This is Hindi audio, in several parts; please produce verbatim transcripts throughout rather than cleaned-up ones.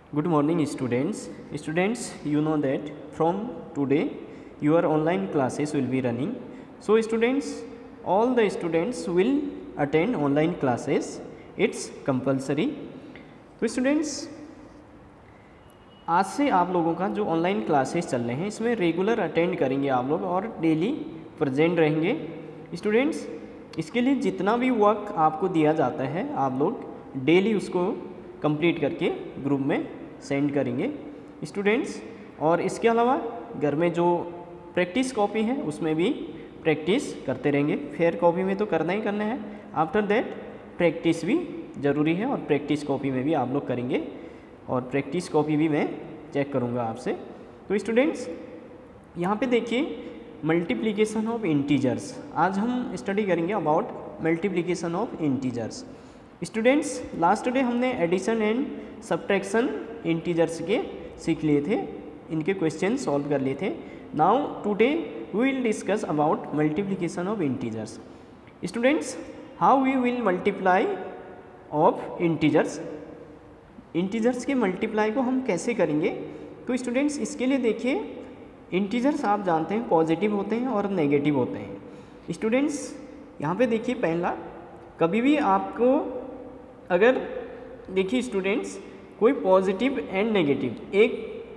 Good morning students. Students, you know that from today your online classes will be running. So students, all the students will attend online classes. It's compulsory. तो स्टूडेंट्स, आज से आप लोगों का जो ऑनलाइन क्लासेस चल रहे हैं इसमें रेगुलर अटेंड करेंगे आप लोग और डेली प्रेजेंट रहेंगे। स्टूडेंट्स, इसके लिए जितना भी वर्क आपको दिया जाता है आप लोग डेली उसको कंप्लीट करके ग्रुप में सेंड करेंगे स्टूडेंट्स। और इसके अलावा घर में जो प्रैक्टिस कॉपी है उसमें भी प्रैक्टिस करते रहेंगे। फेयर कॉपी में तो करना ही करना है, आफ्टर दैट प्रैक्टिस भी ज़रूरी है और प्रैक्टिस कॉपी में भी आप लोग करेंगे और प्रैक्टिस कॉपी भी मैं चेक करूँगा आपसे। तो स्टूडेंट्स, यहाँ पे देखिए मल्टीप्लिकेशन ऑफ इंटीजर्स। आज हम स्टडी करेंगे about multiplication of integers. Students, last day हमने एडिशन एंड सब्ट्रैक्शन इंटीजर्स के सीख लिए थे, इनके क्वेश्चन सॉल्व कर लिए थे। Now today we will discuss about multiplication of integers. Students, how we will multiply of integers, integers के मल्टीप्लाई को हम कैसे करेंगे। तो स्टूडेंट्स, इसके लिए देखिए इंटीजर्स आप जानते हैं पॉजिटिव होते हैं और नेगेटिव होते हैं। स्टूडेंट्स, यहाँ पे देखिए पहला, कभी भी आपको अगर देखिए स्टूडेंट्स कोई पॉजिटिव एंड नेगेटिव, एक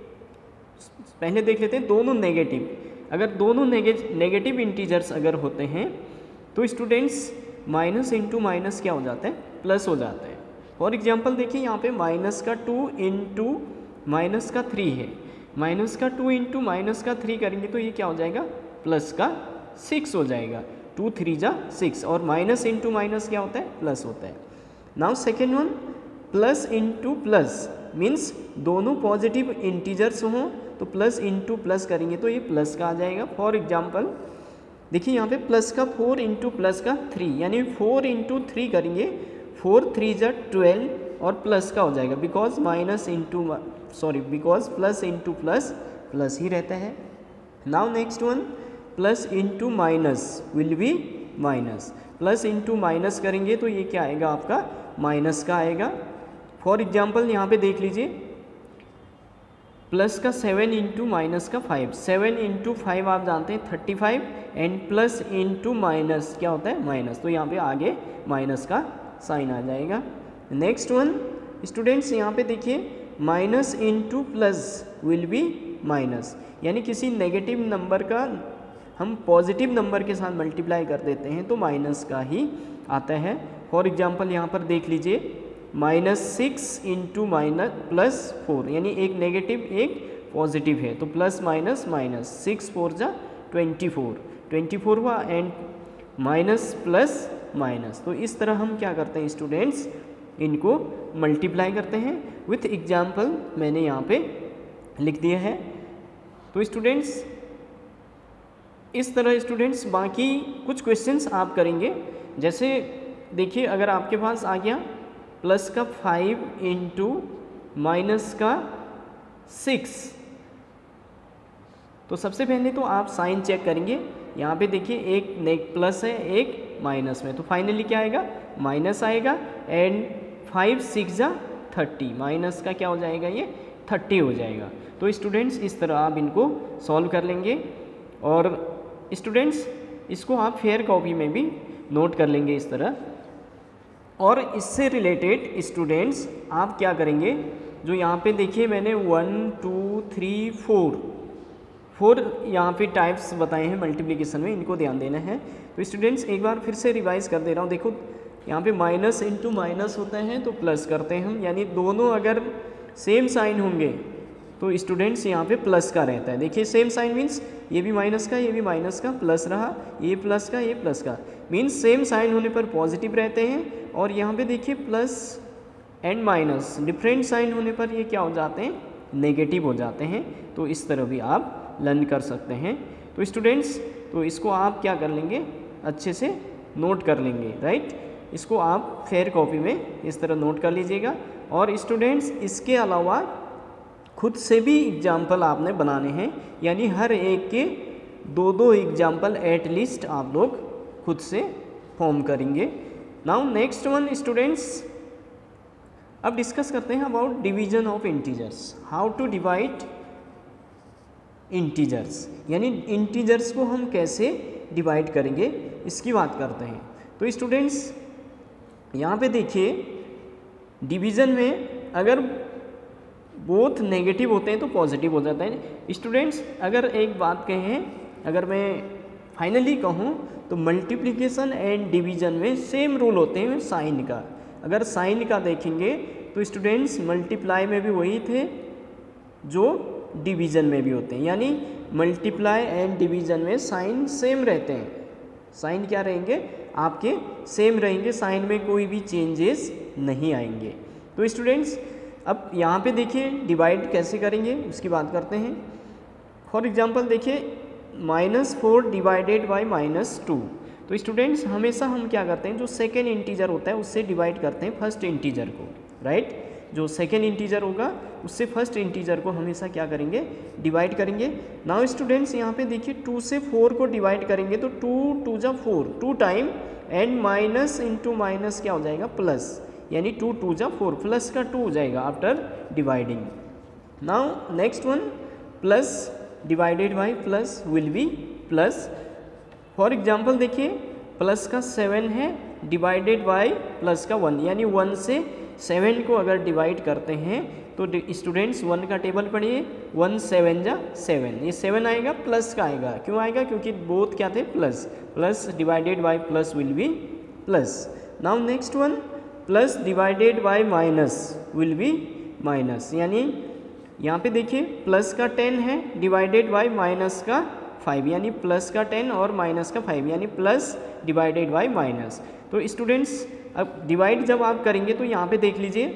पहले देख लेते हैं दोनों नेगेटिव, अगर दोनों नेगेटिव इंटीजर्स अगर होते हैं तो स्टूडेंट्स माइनस इंटू माइनस क्या हो जाता है, प्लस हो जाता है। फॉर एग्जांपल देखिए यहाँ पे माइनस का टू इंटू माइनस का थ्री है, माइनस का टू इंटू माइनस का थ्री करेंगे तो ये क्या हो जाएगा, प्लस का सिक्स हो जाएगा। टू थ्री जा सिक्स, और माइनस इंटू माइनस क्या होता है, प्लस होता है। Now second one, plus into plus means दोनों पॉजिटिव इंटीजर्स हों तो प्लस इंटू प्लस करेंगे तो ये प्लस का आ जाएगा। फॉर एग्जांपल देखिए यहाँ पे प्लस का फोर इंटू प्लस का थ्री, यानी फोर इंटू थ्री करेंगे, फोर थ्री जा ट्वेल्व और प्लस का हो जाएगा, because minus into sorry because plus into plus plus ही रहता है। Now next one, plus into minus will be minus, plus into minus करेंगे तो ये क्या आएगा आपका, माइनस का आएगा। फॉर एग्जाम्पल यहाँ पे देख लीजिए प्लस का सेवन इंटू माइनस का फाइव, सेवन इंटू फाइव आप जानते हैं thirty five, and plus into minus क्या होता है, माइनस, तो यहाँ पे आगे माइनस का साइन आ जाएगा। नेक्स्ट वन स्टूडेंट्स, यहाँ पे देखिए minus into plus will be minus, यानी किसी नेगेटिव नंबर का हम पॉजिटिव नंबर के साथ मल्टीप्लाई कर देते हैं तो माइनस का ही आता है। फॉर एग्जांपल यहाँ पर देख लीजिए minus six into minus plus four, यानी एक नेगेटिव एक पॉजिटिव है तो plus minus minus, six four जा ट्वेंटी फोर, ट्वेंटी फोर हुआ एंड माइनस प्लस माइनस। तो इस तरह हम क्या करते हैं स्टूडेंट्स, इनको मल्टीप्लाई करते हैं। विथ एग्जाम्पल मैंने यहाँ पे लिख दिया है। तो स्टूडेंट्स इस तरह स्टूडेंट्स बाकी कुछ क्वेश्चंस आप करेंगे, जैसे देखिए अगर आपके पास आ गया प्लस का फाइव इंटू माइनस का सिक्स, तो सबसे पहले तो आप साइन चेक करेंगे। यहाँ पे देखिए एक नेक प्लस है एक माइनस में, तो फाइनली क्या आएगा, माइनस आएगा, एंड फाइव सिक्स जा थर्टी, माइनस का क्या हो जाएगा, ये थर्टी हो जाएगा। तो स्टूडेंट्स इस तरह आप इनको सॉल्व कर लेंगे और स्टूडेंट्स इसको आप फेयर कॉपी में भी नोट कर लेंगे इस तरह। और इससे रिलेटेड स्टूडेंट्स आप क्या करेंगे, जो यहाँ पे देखिए मैंने one two three four four यहाँ पे टाइप्स बताए हैं मल्टीप्लिकेशन में, इनको ध्यान देना है। तो स्टूडेंट्स एक बार फिर से रिवाइज कर दे रहा हूँ। देखो यहाँ पे माइनस इंटू माइनस होता है तो प्लस करते हैं हम, यानी दोनों अगर सेम साइन होंगे तो स्टूडेंट्स यहाँ पे प्लस का रहता है। देखिए सेम साइन मीन्स ये भी माइनस का ये भी माइनस का, प्लस रहा, ये प्लस का ये प्लस का, मीन्स सेम साइन होने पर पॉजिटिव रहते हैं। और यहाँ पे देखिए plus and minus different sign होने पर ये क्या हो जाते हैं, नेगेटिव हो जाते हैं। तो इस तरह भी आप लर्न कर सकते हैं। तो स्टूडेंट्स तो इसको आप क्या कर लेंगे, अच्छे से नोट कर लेंगे, राइट। इसको आप फेयर कॉपी में इस तरह नोट कर लीजिएगा। और स्टूडेंट्स इसके अलावा खुद से भी एग्जाम्पल आपने बनाने हैं, यानी हर एक के दो दो एग्जाम्पल एटलीस्ट आप लोग खुद से फॉर्म करेंगे। नाउ नेक्स्ट वन स्टूडेंट्स, अब डिस्कस करते हैं about division of integers, how to divide integers, यानी इंटीजर्स को हम कैसे डिवाइड करेंगे इसकी बात करते हैं। तो स्टूडेंट्स यहाँ पे देखिए, डिवीज़न में अगर बोथ नेगेटिव होते हैं तो पॉजिटिव हो जाता है। स्टूडेंट्स अगर एक बात कहें, अगर मैं फाइनली कहूँ तो मल्टीप्लिकेशन एंड डिवीज़न में सेम रूल होते हैं साइन का। अगर साइन का देखेंगे तो स्टूडेंट्स मल्टीप्लाई में भी वही थे जो डिवीज़न में भी होते हैं, यानी मल्टीप्लाई एंड डिवीज़न में साइन सेम रहते हैं। साइन क्या रहेंगे आपके सेम रहेंगे, साइन में कोई भी चेंजेस नहीं आएंगे। तो स्टूडेंट्स अब यहाँ पे देखिए डिवाइड कैसे करेंगे उसकी बात करते हैं। फॉर एग्जांपल देखिए minus four divided by minus two. तो स्टूडेंट्स हमेशा हम क्या करते हैं, जो सेकेंड इंटीजर होता है उससे डिवाइड करते हैं फर्स्ट इंटीजर को, राइट। जो सेकेंड इंटीजर होगा उससे फर्स्ट इंटीजर को हमेशा क्या करेंगे, डिवाइड करेंगे। नाउ स्टूडेंट्स यहाँ पे देखिए टू से फोर को डिवाइड करेंगे तो टू टू जा four, two time and minus into minus क्या हो जाएगा प्लस, यानी टू टू जा फोर, प्लस का टू हो जाएगा after dividing. Now next one plus divided by plus will be plus. For example देखिए प्लस का सेवन है डिवाइडेड बाई प्लस का वन, यानी वन से सेवन को अगर डिवाइड करते हैं तो स्टूडेंट्स वन का टेबल पढ़िए, वन सेवन जा सेवन, ये सेवन आएगा प्लस का आएगा, क्यों आएगा क्योंकि बोथ क्या थे plus, plus divided by plus will be plus. Now next one plus divided by minus will be minus, यानी यहाँ पे देखिए प्लस का टेन है डिवाइडेड बाई माइनस का फाइव, यानी प्लस का टेन और माइनस का फाइव, यानी प्लस डिवाइडेड बाई माइनस। तो स्टूडेंट्स अब डिवाइड जब आप करेंगे तो यहाँ पे देख लीजिए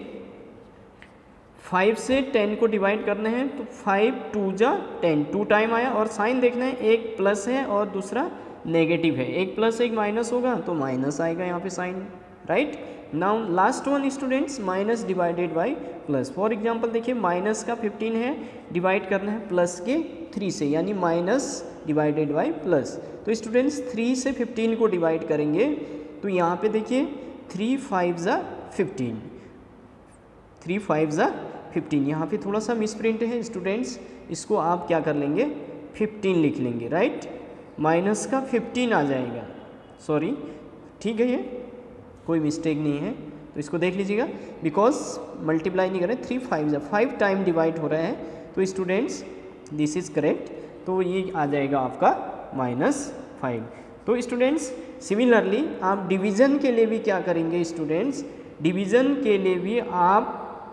फाइव से टेन को डिवाइड करना है तो फाइव टू जा टेन, टू टाइम आया, और साइन देखना है एक प्लस है और दूसरा नेगेटिव है, एक प्लस एक माइनस होगा तो माइनस आएगा यहाँ पे sign, right. Now last one students minus divided by plus. For example देखिए माइनस का फिफ्टीन है डिवाइड करना है प्लस के थ्री से, यानी माइनस डिवाइडेड बाई प्लस। तो स्टूडेंट्स थ्री से फिफ्टीन को डिवाइड करेंगे तो यहाँ पे देखिए थ्री फाइव ज़ा फिफ्टीन, थ्री फाइव ज़ा फिफ्टीन, यहाँ पे थोड़ा सा मिसप्रिंट है स्टूडेंट्स, इसको आप क्या कर लेंगे फिफ्टीन लिख लेंगे, राइट, माइनस का फिफ्टीन आ जाएगा, सॉरी, ठीक है, ये कोई मिस्टेक नहीं है, तो इसको देख लीजिएगा बिकॉज मल्टीप्लाई नहीं कर रहे, थ्री फाइव ज़ा फाइव टाइम डिवाइड हो रहा है, तो स्टूडेंट्स दिस इज़ करेक्ट, तो ये आ जाएगा आपका माइनस फाइव। तो स्टूडेंट्स सिमिलरली आप डिवीज़न के लिए भी क्या करेंगे स्टूडेंट्स, डिवीज़न के लिए भी आप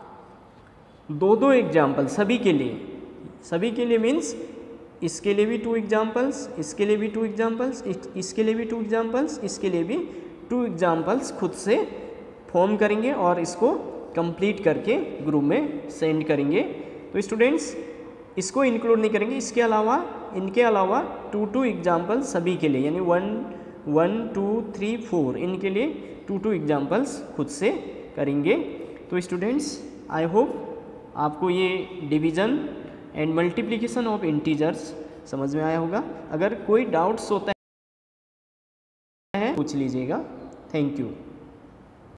दो दो एग्जाम्पल सभी के लिए, सभी के लिए मीन्स इसके लिए भी टू एग्जाम्पल्स, इसके लिए भी टू एग्जाम्पल्स, इसके लिए भी टू एग्जाम्पल्स, इसके लिए भी टू एग्जाम्पल्स खुद से फॉर्म करेंगे और इसको कंप्लीट करके ग्रुप में सेंड करेंगे। तो स्टूडेंट्स इसको इंक्लूड नहीं करेंगे, इसके अलावा इनके अलावा टू टू एग्जाम्पल सभी के लिए, यानी one one two three four इनके लिए टू टू एग्जाम्पल्स खुद से करेंगे। तो स्टूडेंट्स आई होप आपको ये division and multiplication of integers समझ में आया होगा। अगर कोई डाउट्स होता है पूछ लीजिएगा। Thank you.